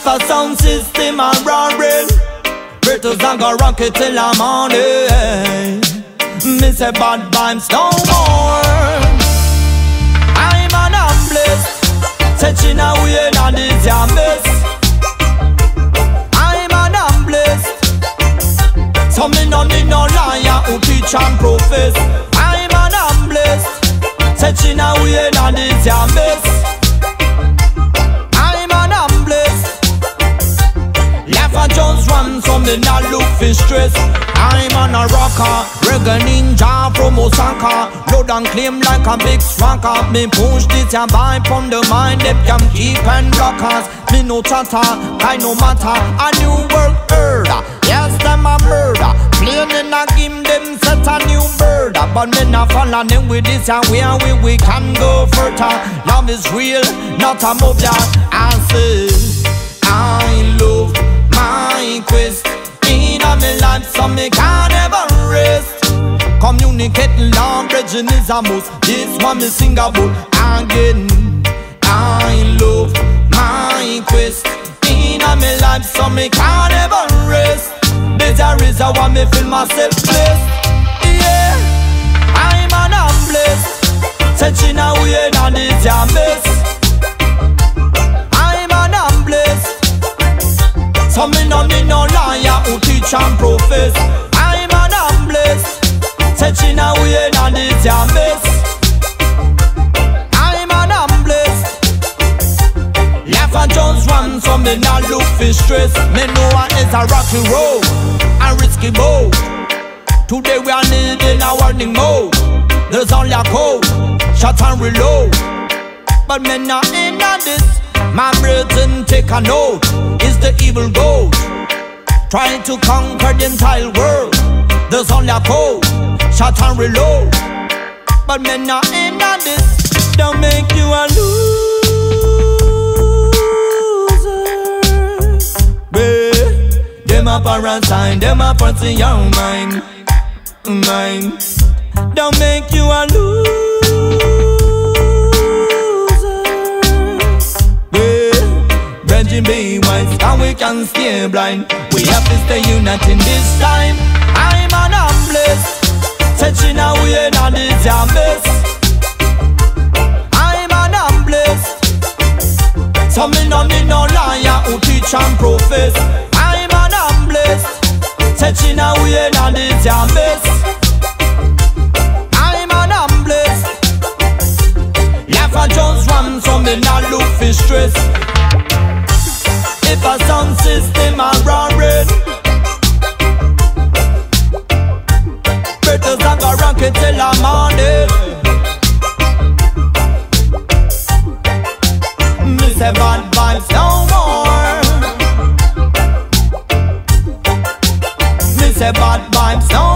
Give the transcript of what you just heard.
If a sound system a roaring, Britos a go rock it till the morning. Me say bad vibes no more. I'm an blessed, touching away on this your mess. I'm an blessed, so me no need no liar who teach and profess. I'm an blessed, touching away on this your mess. I just run, so me not look for stress. I'm on a rocker, reggae ninja from Osaka. Load and claim like a big swanker. Me push this and vibe from the mind. They can keep and blockers. Me no chatter, I no matter. A new world order, yes them a murder. Plain in a game, them set a new bird. But me not follow them with this and we can go further. Love is real, not a movie. I say, I love my quest in my life, so me can't ever rest. Communicating language is a must. This one me sing about again. I love my quest in my life, so me can't ever rest. There's a reason why me feel myself blessed. Yeah, I'm an blessed, touching away on this your mess. So me no need no liar who teach and profess. I'm an blessed, touching away on this your mess. I'm an blessed, life a just run, so me not look for stress. Me know what is a rocky road, a risky boat. Today we are living a warning mode. There's only a code, shot and reload. But me not in on this. My brethren take a note, is the evil goat trying to conquer the entire world. There's only a code, shot and reload. But men not in on this. Don't make you a loser. Babe, them a parasite, them a parts in your mind. Don't make you a loser. Be wise, and we can stay blind. We have to stay united this time. I'm an blessed, touching away on this your mess. I'm an blessed, so me no need no liar who teach and profess. I'm an blessed, touching away on this your mess. I'm an blessed, life a just run, so me not look for stress. If a sound system a roaring, Britos a go rock it till the morning. Me say bad vibes no more. Me say bad vibes no more.